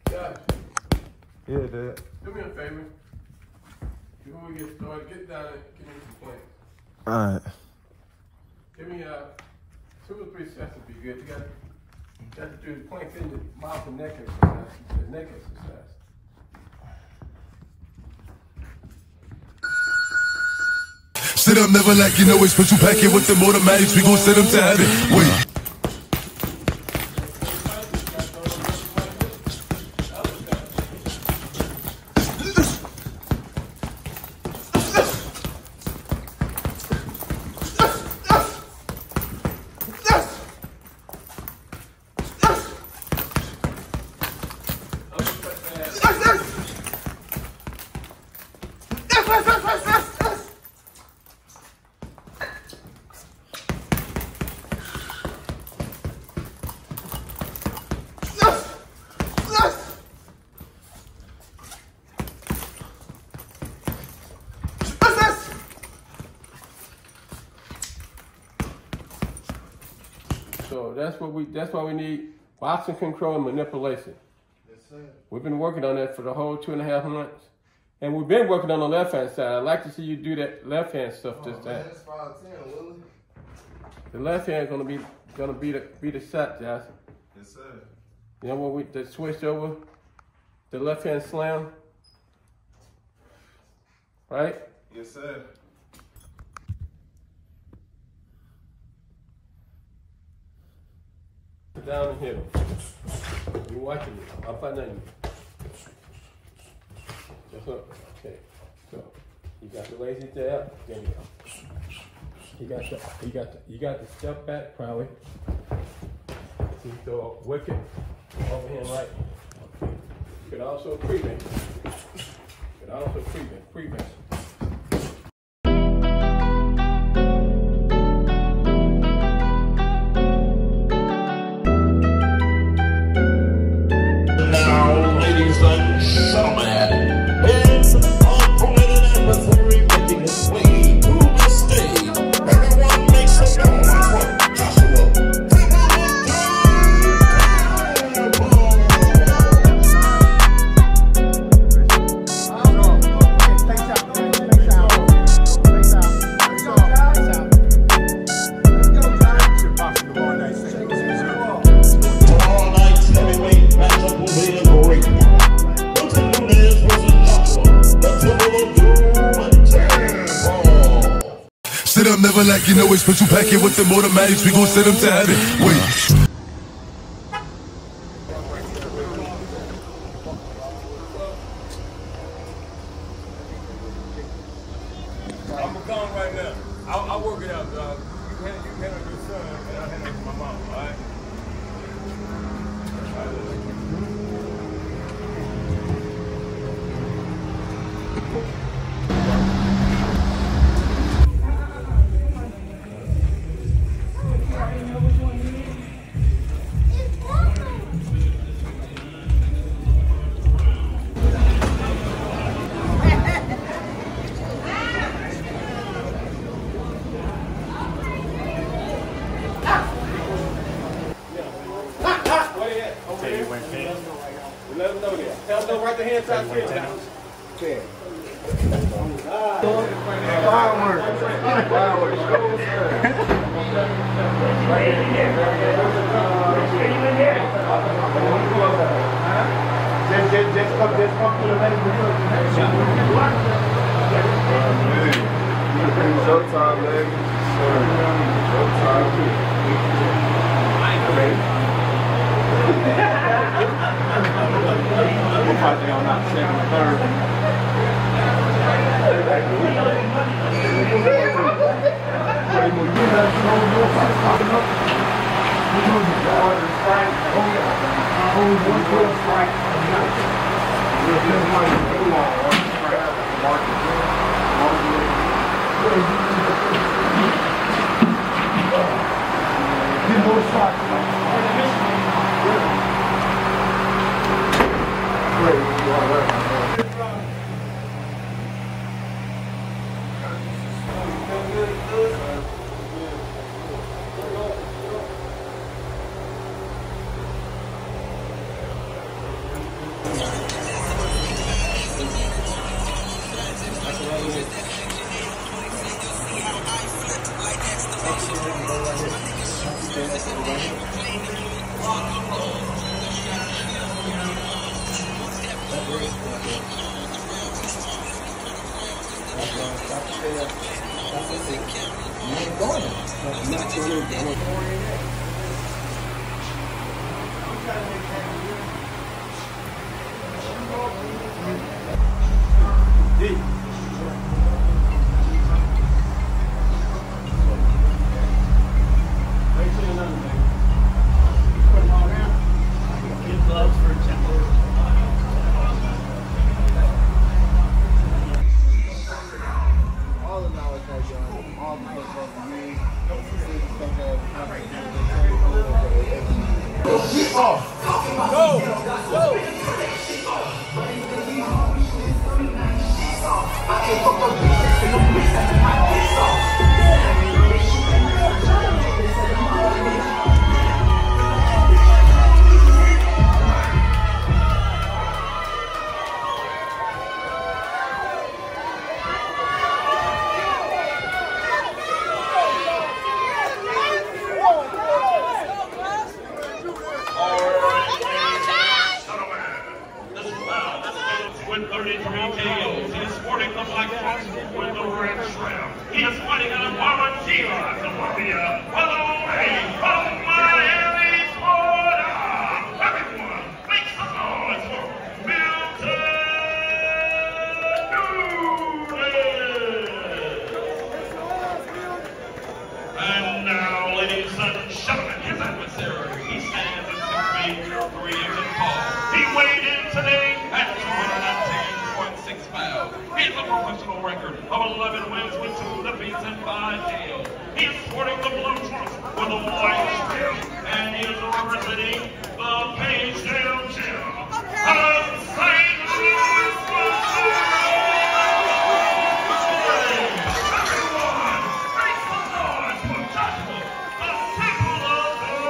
Yeah. Yeah, Dad. Do me a favor. Before we get started, get down and give me some planks. All right. Give me 2 or 3 sets would be good. You got to do the planks in the mouth and neck exercise. The neck exercise. Sit up, never like you know it's special packet with them automatics. We gon' set them to heaven. Wait. So that's why we need boxing control and manipulation. Yes, sir. We've been working on that for the whole 2.5 months. And we've been working on the left hand side. I'd like to see you do that left hand stuff this time. That's 5'10", Willie. The left hand gonna be the shot, Josh. Yes, sir. You know when the switch over, the left hand slam, right? Yes, sir. Down and hit him. You watching me? Up and down. Just up. Okay. So you got the lazy jab. There you go. You got the step back probably. So you throw a wicket over here right. Okay. You could also prevent. Prevent. Sit up, never like you know it's special packet with them automatics. We gon' set them to heaven. Wait. I'm gonna come right now. I'll work it out, dog. You handle your son, and I'll handle my mom, all right? Let them know that. Tell them to write the hands out here. Just come to the Showtime, baby. Showtime. I'm fighting on that second and third. With 33 KOs, he is sporting the black box with the red shroud. He is fighting out of Barranquilla, Colombia, with the way from Miami, Florida. Everyone, make some noise for Milton Nunez. And now, ladies and gentlemen, his adversary. He stands at 6 feet 3 inches tall. He weighed in today at 210.6 pounds. He has a professional record of 11 wins with 2 defeats and 5 KOs. He is sporting the blue trunks with a white strip, and he is representing the Page Down Gym of St. Louis, Missouri. Everyone, make some noise for Joshua, the people of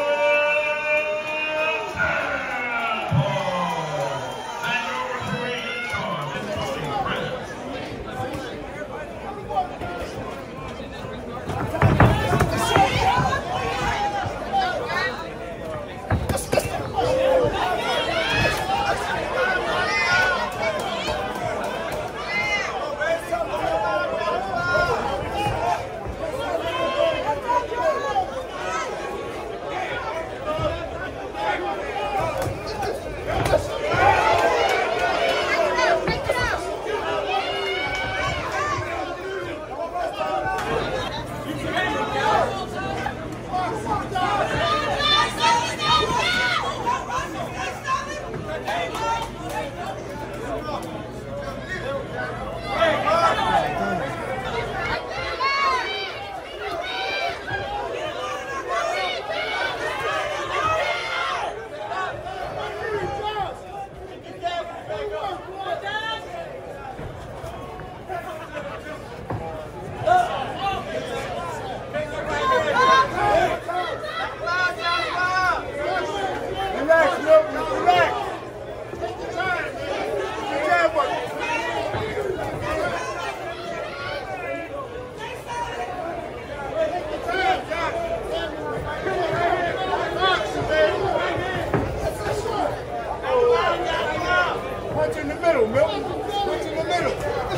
Punch in the middle, Milton. Punch in the middle.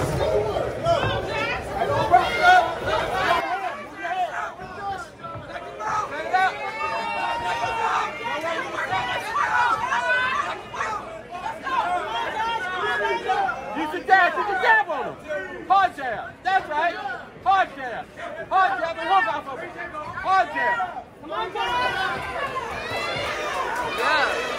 You can dab on him. Hard jab. That's right. Hard jab. Hard jab and hook off of him. Hard jab. Come on, guys. Yeah.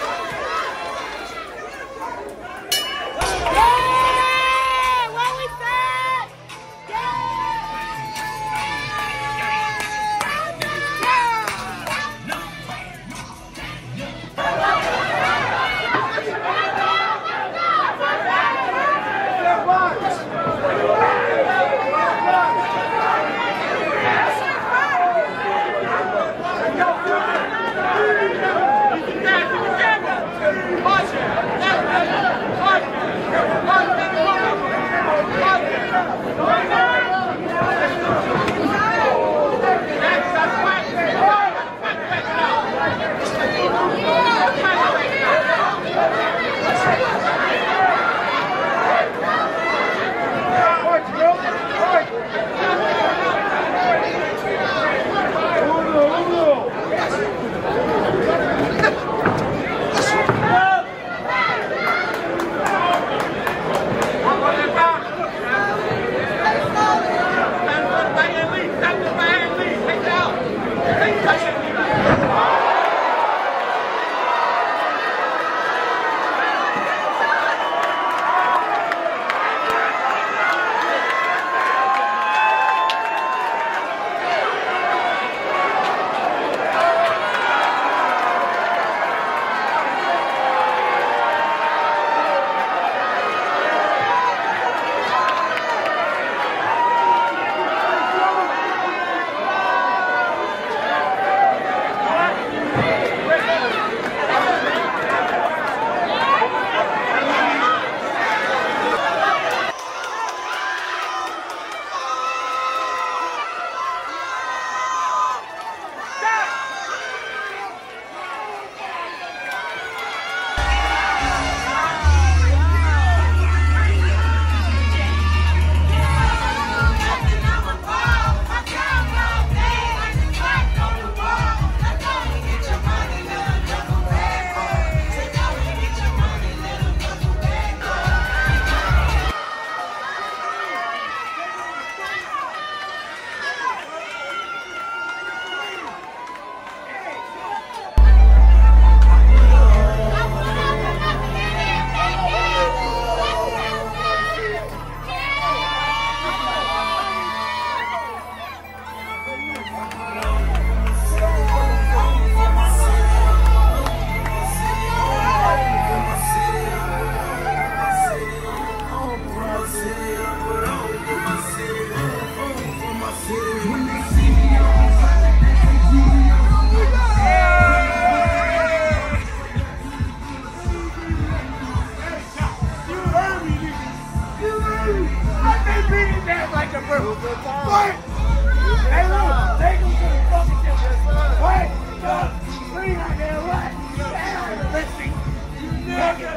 What? Hey, look, take him to the fucking gym. What? Chuck, bring out there, what? Let's see. I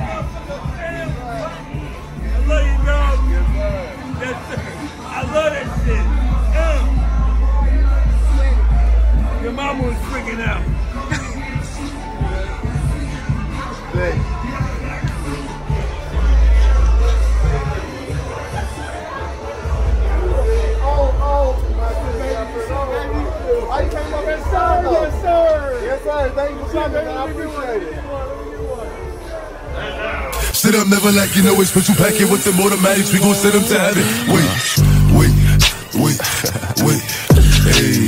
love you, dog. Yes, sir. I love that shit. Your mama was freaking out. I came up and served. Yes, sir. Yes, sir. Thank you for coming. I appreciate it. Sit up, never like you know it's special packet with them automatics. We gon' send them to heaven. Wait. Hey.